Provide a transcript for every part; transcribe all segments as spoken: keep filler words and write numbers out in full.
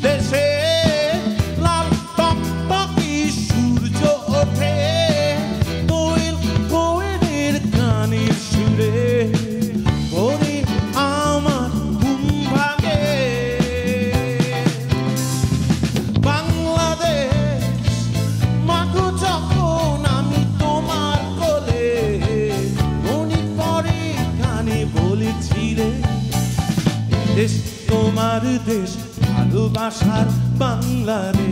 দেশে লাল টকটকি সূর্য ওঠে কোয়েল কোয়েলের গানের সুরে ভোরে আমার ঘুম ভাঙে বাংলাদেশ মাগো যখন আমি তোমার কোলে মনে পড়ে গানে বলেছি রে দেশ তোমার দেশ ভালোবাসার বাংলা রে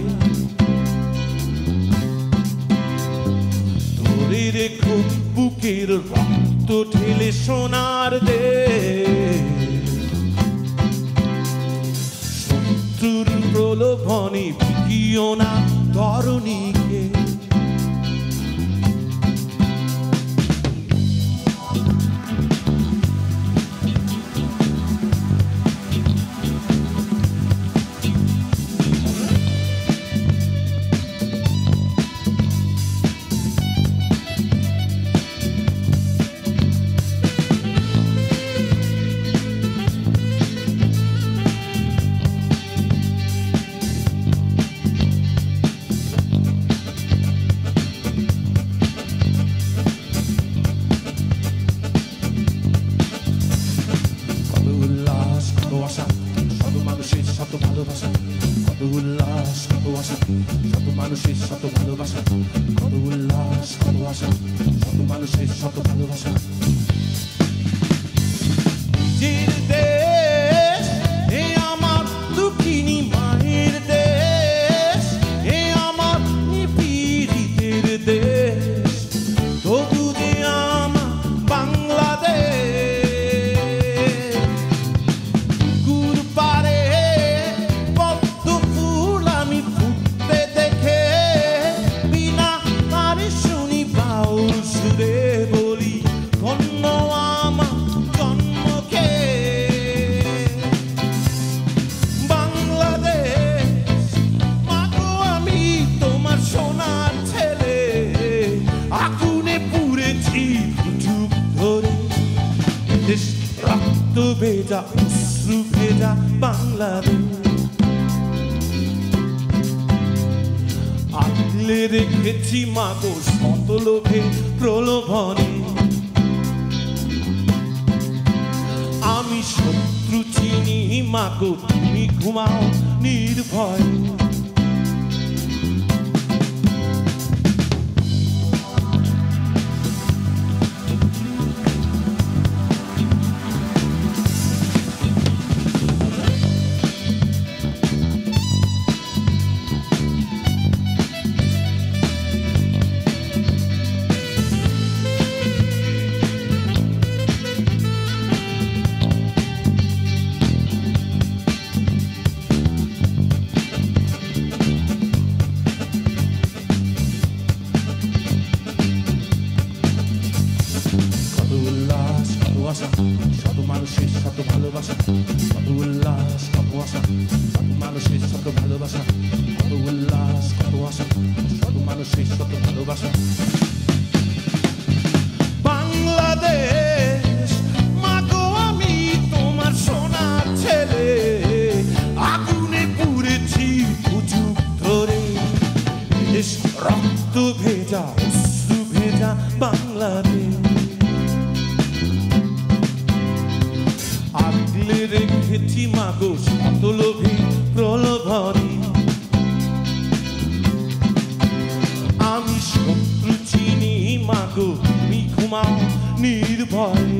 ধরে রেখো বুকের রক্ত ঢেলে সোনার দেশ শত্রুর প্রলোভনে বিকিও না ধরণীকে ভেজা অশ্রু ভেজা বাংলাদেশ আগলে রেখেছি মাগো শত লোভে প্রলোভনে আমি শত্রু চিনি মাগো তুমি ঘুমাও নির্ভয় শত মানুষের শত ভালোবাসা কত উল্লাস কত আশা শত মানুষের শত ভালোবাসা কত উল্লাস কত আশা শত মানুষের শত ভালোবাসা বাংলাদেশ মাগো আমি তোমার সোনার ছেলে আগুনে পুড়েছি যুগ ধরে দেশ রক্ত ভেজা অশ্রু ভেজা বাংলাদেশ আগলে রেখেছি মাগো শত লোভে প্রলোভনে আমি শত্রু চিনি মাগো তুমি ঘুমাও নির্ভয়ে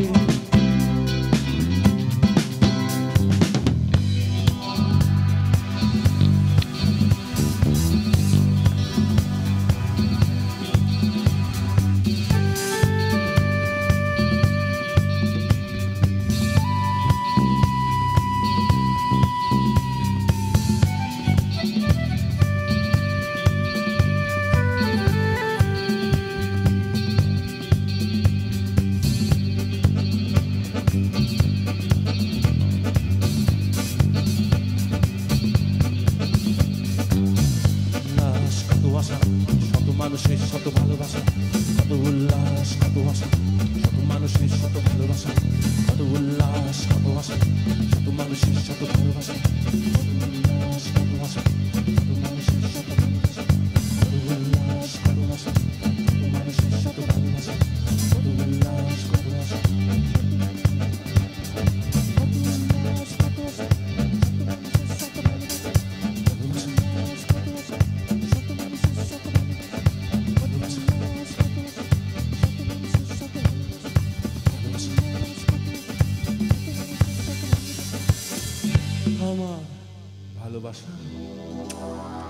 মানুষের শত ভালোবাসা কত উল্লাস কত আশা শত মানুষের শত ভালোবাসা কত উল্লাস কত আশা শত মানুষের শত ভালোবাসা কত উল্লাস কত আশা ভালোবাসা